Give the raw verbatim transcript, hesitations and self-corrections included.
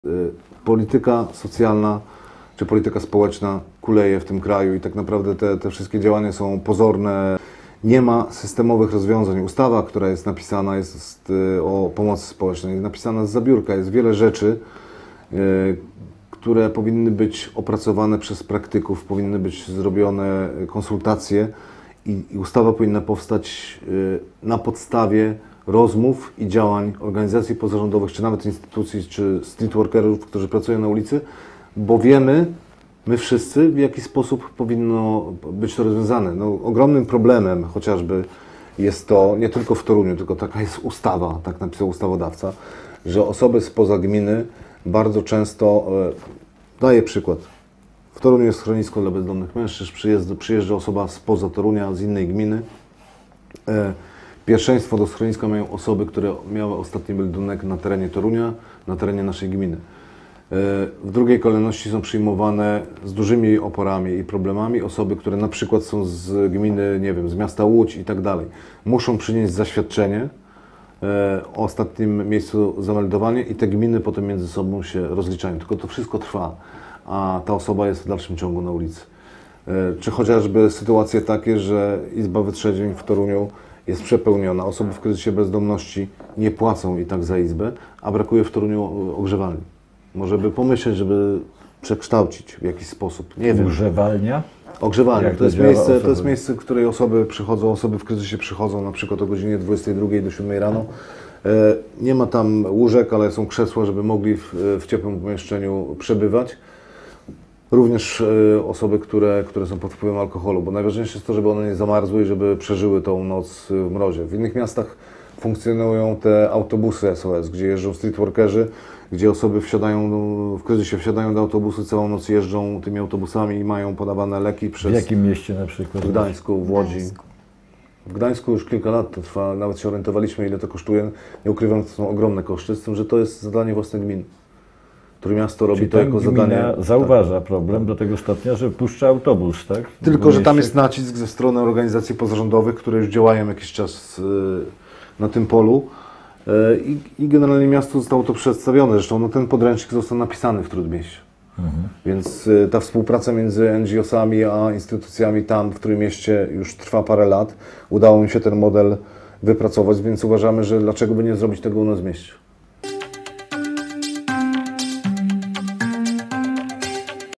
Polityka socjalna czy polityka społeczna kuleje w tym kraju i tak naprawdę te, te wszystkie działania są pozorne. Nie ma systemowych rozwiązań. Ustawa, która jest napisana jest o pomocy społecznej, jest napisana z zabiórka. Jest wiele rzeczy, które powinny być opracowane przez praktyków, powinny być zrobione konsultacje i, i ustawa powinna powstać na podstawie rozmów i działań organizacji pozarządowych, czy nawet instytucji, czy streetworkerów, którzy pracują na ulicy, bo wiemy, my wszyscy, w jaki sposób powinno być to rozwiązane. No, ogromnym problemem chociażby jest to, nie tylko w Toruniu, tylko taka jest ustawa, tak napisał ustawodawca, że osoby spoza gminy bardzo często, e, daję przykład, w Toruniu jest schronisko dla bezdomnych mężczyzn, przyjeżdża, przyjeżdża osoba spoza Torunia, z innej gminy. E, Pierwszeństwo do schroniska mają osoby, które miały ostatni meldunek na terenie Torunia, na terenie naszej gminy. W drugiej kolejności są przyjmowane z dużymi oporami i problemami osoby, które na przykład są z gminy, nie wiem, z miasta Łódź i tak dalej. Muszą przynieść zaświadczenie o ostatnim miejscu zameldowania i te gminy potem między sobą się rozliczają. Tylko to wszystko trwa, a ta osoba jest w dalszym ciągu na ulicy. Czy chociażby sytuacje takie, że Izba Wytrzeźwień w Toruniu jest przepełniona, osoby w kryzysie bezdomności nie płacą i tak za izbę, a brakuje w Toruniu ogrzewalni. Może by pomyśleć, żeby przekształcić w jakiś sposób, nie wiem. Ogrzewalnia? Ogrzewalnia. To jest, miejsce, to jest miejsce, w której osoby przychodzą, osoby w kryzysie przychodzą na przykład o godzinie dwudziestej drugiej do siódmej rano. Nie ma tam łóżek, ale są krzesła, żeby mogli w, w ciepłym pomieszczeniu przebywać. Również osoby, które, które są pod wpływem alkoholu, bo najważniejsze jest to, żeby one nie zamarzły i żeby przeżyły tą noc w mrozie. W innych miastach funkcjonują te autobusy S O S, gdzie jeżdżą streetworkerzy, gdzie osoby wsiadają, w kryzysie wsiadają do autobusu, całą noc jeżdżą tymi autobusami i mają podawane leki przez... W jakim mieście na przykład? W Gdańsku, w Łodzi. W Gdańsku już kilka lat to trwa, nawet się orientowaliśmy, ile to kosztuje. Nie ukrywam, to są ogromne koszty, z tym, że to jest zadanie własnych gmin. Trójmiasto robi Czyli to jako zadanie. Zauważa tak. problem do tego stopnia, że puszcza autobus, tak? Tylko, że tam jest nacisk ze strony organizacji pozarządowych, które już działają jakiś czas na tym polu i, i generalnie miastu zostało to przedstawione. Zresztą no, ten podręcznik został napisany w Trójmieście. Mhm. Więc ta współpraca między N G O sami a instytucjami tam w Trójmieście już trwa parę lat. Udało mi się ten model wypracować, więc uważamy, że dlaczego by nie zrobić tego u nas w mieście.